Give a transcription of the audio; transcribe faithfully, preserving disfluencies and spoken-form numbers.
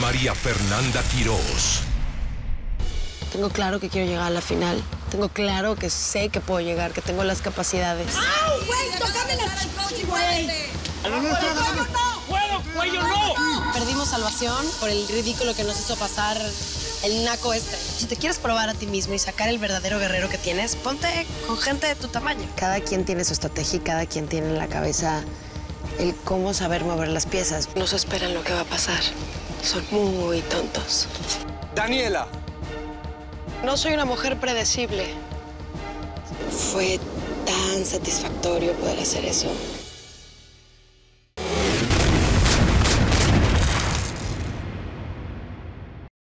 María Fernanda Quirós. Tengo claro que quiero llegar a la final. Tengo claro que sé que puedo llegar, que tengo las capacidades. ¡Au, güey! ¡Tócame la chichi, güey! ¡No, no, no! ¡Puedo, cuello, no! Perdimos salvación por el ridículo que nos hizo pasar el naco este. Si te quieres probar a ti mismo y sacar el verdadero guerrero que tienes, ponte con gente de tu tamaño. Cada quien tiene su estrategia y cada quien tiene en la cabeza el cómo saber mover las piezas. No se esperan lo que va a pasar. Son muy tontos. Daniela. No soy una mujer predecible. Fue tan satisfactorio poder hacer eso.